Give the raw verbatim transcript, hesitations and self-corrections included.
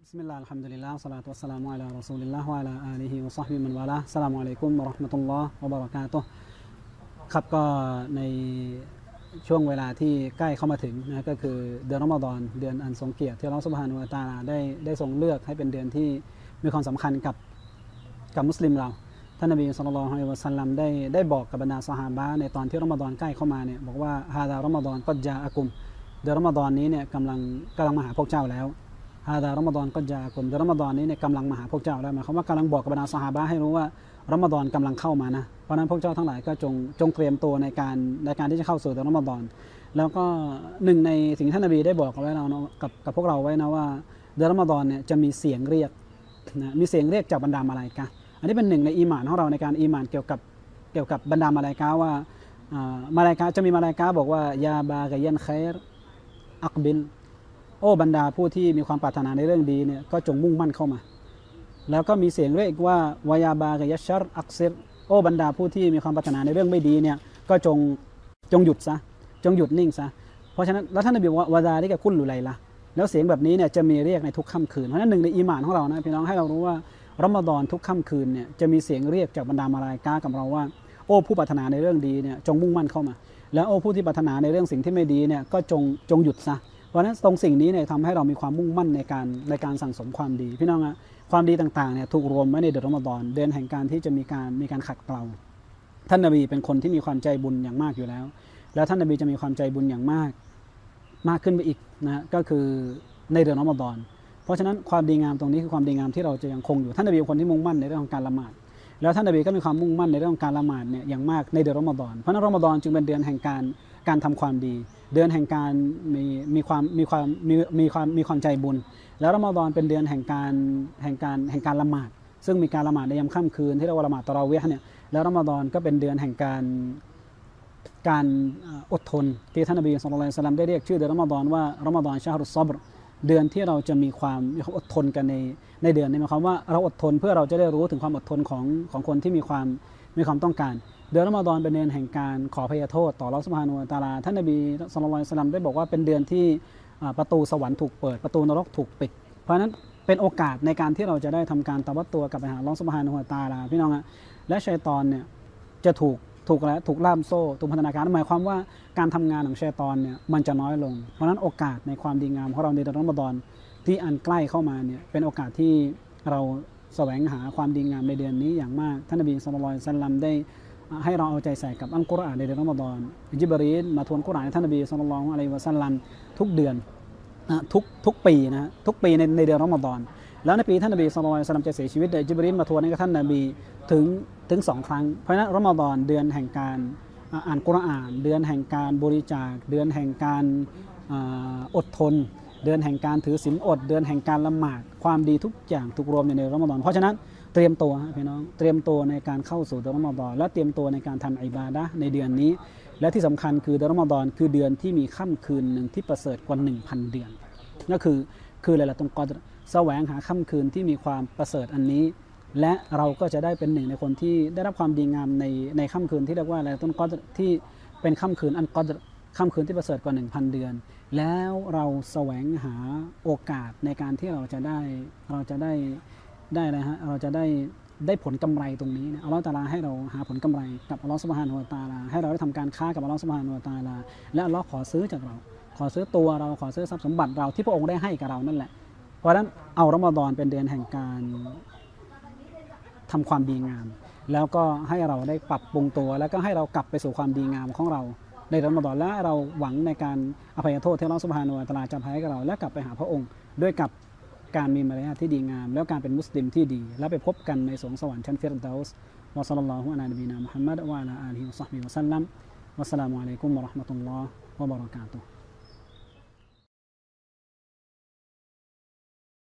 بسم الله الحمد لله والصلاة والسلام على رسول الله وعلى آله وصحبه من والاه السلام عليكم ورحمة الله وبركاته ครับก็ในช่วงเวลาที่ใกล้เข้ามาถึงนะก็คือเดือนรอมฎอนเดือนอันทรงเกียรติที่อัลเลาะห์ซุบฮานะฮูวะตะอาลาได้ได้ทรงเลือกให้เป็นเดือนที่มีความสำคัญกับกับมุสลิมเราท่านนบีศ็อลลัลลอฮุอะลัยฮิวะซัลลัมได้ได้บอกกับบรรดาซอฮาบะห์ในตอนที่รอมฎอนใกล้เข้ามาเนี่ยบอกว่าฮาซารอมฎอนกัดญาอะกุมเดือนรอมฎอนนี้เนี่ยกำลังกำลังมาหาพวกเจ้าแล้วฮาซารอมฎอนกัดญาอะกุมเดือนรอมฎอนนี้เนี่ยกำลังมาหาพวกเจ้าแล้วหมายความว่ากำลังบอกกับบรรดาซอฮาบะห์ให้รู้ว่ารอมฎอนกำลังเข้ามานะเพราะนั้นพวกเจ้าทั้งหลายก็จงจงเตรียมตัวในการในการที่จะเข้าสู่เดือนรอมฎอนแล้วก็หนึ่งในสิ่งที่ท่านนบีได้บอกเอาไว้เรากับกับพวกเราไว้นะว่าเดือนรอมฎอนเนี่ยจะมีเสียงเรียกนะมีเสียงเรียกจากบรรดามาลาอิกะฮ์อันนี้เป็นหนึ่งในอีหม่านของเราในการอีหม่านเกี่ยวกับเกี่ยวกับบรรดามาลาอิกะฮ์ว่ามาลาอิกะฮ์จะมีมาลาอิกะฮ์บอกว่ายาบากัยันไครอักบิลโอ้บรรดาผู้ที่มีความปรารถนาในเรื่องดีเนี่ยก็จงมุ่งมั่นเข้ามาแล้วก็มีเสียงเรียกว่าวายาบากัยัชชัรอักซิรโอ้บรรดาผู้ที่มีความปรารถนาในเรื่องไม่ดีเนี่ยก็จงจงหยุดซะจงหยุดนิ่งซะเพราะฉะนั้นแล้วท่านนบีบอกว่าวาดาลิกะกุลลุไลละแล้วเสียงแบบนี้เนี่ยจะมีเรียกในทุกค่ำคืนเพราะฉะนั้นหนึ่งในอีหม่านของเรานะพี่น้องให้เรารู้ว่ารอมฎอนทุกค่ำคืนเนี่ยจะมีเสียงเรียกจากบรรดามาลาอิกะฮ์กับเราว่าโอ้ผู้ปรารถนาในเรื่องดีเนี่ยจงมุ่งมั่นเข้ามาแล้วโอ้ผู้ที่ปรารถนาในเรื่องสิ่งที่ไม่ดีเนี่ยก็จงจงหยุดซะเพราะฉะนั้นตรงสิ่งนี้เนี่ยทำให้เรามีความมุ่งมั่นในการในการสั่งสมความดีพี่น้องอะความดีต่างๆเนี่ยถูกรวมไว้ในเดือนรอมฎอนเดือนแห่งการที่จะมีการมีการขัดเกลาท่านนบีเป็นคนที่มีความใจบุญอย่างมากอยู่แล้วแล้วท่านนบีจะมีความใจบุญอย่างมากมากขึ้นไปอีกนะก็คือในเดือนรอมฎอนเพราะฉะนั้นความดีงามตรงนี้คือความดีงามที่เราจะยังคงอยู่ท่านนบีเป็นคนที่มุ่งมั่นในเรื่องของการละหมาดแล้วท่านนบีก็มีความมุ่งมั่นในเรื่องของการละหมาดเนี่ยอย่างมากในเดือนรอมฎอนเพราะนั้นรอมฎอนจึงเป็นเดือนแห่งการการทำความดีเดือนแห่งการมีมีความมีความมีมีความมีความใจบุญแล้วรอมฎอนเป็นเดือนแห่งการแห่งการแห่งการละหมาดซึ่งมีการละหมาดในยามค่ำคืนที่เรียกว่าละหมาดตะเราะวีฮ์เนี่ยแล้วรอมฎอนก็เป็นเดือนแห่งการการอดทนที่ท่านนบีศ็อลลัลลอฮุอะลัยฮิวะซัลลัมได้เรียกชื่อเดือนรอมฎอนว่ารอมฎอนชะฮรุศศอบรเดือนที่เราจะมีความมีความอดทนกันในในเดือนนี้หมายความว่าเราอดทนเพื่อเราจะได้รู้ถึงความอดทนของของคนที่มีความมีความต้องการเดือนรอมฎอนเป็นเดือนแห่งการขออภัยโทษต่ออัลเลาะห์ซุบฮานะฮูวะตะอาลาท่านนบีศ็อลลัลลอฮุอะลัยฮิวะซัลลัมได้บอกว่าเป็นเดือนที่ประตูสวรรค์ถูกเปิดประตูนรกถูกปิดเพราะฉะนั้นเป็นโอกาสในการที่เราจะได้ทำการตะวัตตัวกลับไปหาอัลเลาะห์ซุบฮานะฮูวะตะอาลาพี่น้องอะและชัยฏอนเนี่ยจะถูกถูกแล้วถูกล่ามโซ่ถูกพันธนาการหมายความว่าการทำงานของชัยฏอนเนี่ยมันจะน้อยลงเพราะฉะนั้นโอกาสในความดีงามของเราในเดือนรอมฎอนที่อันใกล้เข้ามาเนี่ยเป็นโอกาสที่เราแสวงหาความดีงามในเดือนนี้อย่างมากท่านนบีศ็อลลัลลอฮุอะลัยฮิวะซัลลัมได้ให้เราเอาใจใส่กับอัลกุรอานในเดือนรอมฎอนญิบรีลมาทวนกุรอานให้ท่านนบีศ็อลลัลลอฮุอะลัยฮิวะซัลลัมทุกเดือนทุกทุกปีนะทุกปีในในเดือนรอมฎอนแล้วในปีท่านนบีศ็อลลัลลอฮุอะลัยฮิวะซัลลัมจะเสียชีวิตญิบรีลมาทวนให้กับท่านนบีถึงถึงสองครั้งเพราะฉะนั้นรอมฎอนเดือนแห่งการอ่านกุรอานเดือนแห่งการบริจาคเดือนแห่งการอดทนเดือนแห่งการถือศีลอดเดือนแห่งการละหมาดความดีทุกอย่างถูกรวมอยู่ในรอมฎอนเพราะฉะนั้นเตรียมตัวพี่น้องเตรียมตัวในการเข้าสู่เดือนรอมฎอนและเตรียมตัวในการทำอิบาดะห์ในเดือนนี้และที่สำคัญคือเดือนรอมฎอนคือเดือนที่มีค่ำคืนหนึ่งที่ประเสริฐกว่า หนึ่งพัน เดือนก็คือคือไลลาตุลกอดรแสวงหาค่ำคืนที่มีความประเสริฐอันนี้และเราก็จะได้เป็นหนึ่งในคนที่ได้รับความดีงามในในค่ำคืนที่เรียกว่าไลลาตุลกอดรที่เป็นค่ำคืนอันกอดรค่ำคืนที่ประเสริฐกว่า หนึ่งพัน เดือนแล้วเราแสวงหาโอกาสในการที่เราจะได้เราจะได้ได้อะไรฮะเราจะได้ได้ผลกำไรตรงนี้อัลเลาะห์ตะอาลาให้เราหาผลกำไรกับอัลเลาะห์ซุบฮานะฮูวะตะอาลาให้เราได้ทำการค้ากับอัลเลาะห์ซุบฮานะฮูวะตะอาลาและอัลเลาะห์ขอซื้อจากเราขอซื้อตัวเราขอซื้อทรัพย์สมบัติเราที่พระองค์ได้ให้กับเรานั่นแหละเพราะฉะนั้นเอารอมฎอนเป็นเดือนแห่งการทำความดีงามแล้วก็ให้เราได้ปรับปรุงตัวแล้วก็ให้เรากลับไปสู่ความดีงามของเราในรอมฎอนและเราหวังในการอภัยโทษที่อัลเลาะห์ซุบฮานะฮูวะตะอาลาจะอภัยให้กับเราและกลับไปหาพระองค์ด้วยกับการมีมารยาทที่ดีงามแล้วการเป็นมุสลิมที่ดีและไปพบกันในสวงสวรรค์ชั้นฟิรเดาส์วะศ็อลลัลลอฮุอะลานบีนามุฮัมมัดวะอะลาอาลิฮิวะศ็อฮบิฮิวะซัลลัมวัสสลามุอะลัยกุมวะเราะห์มะตุลลอฮ์วะบะเราะกาตุฮ์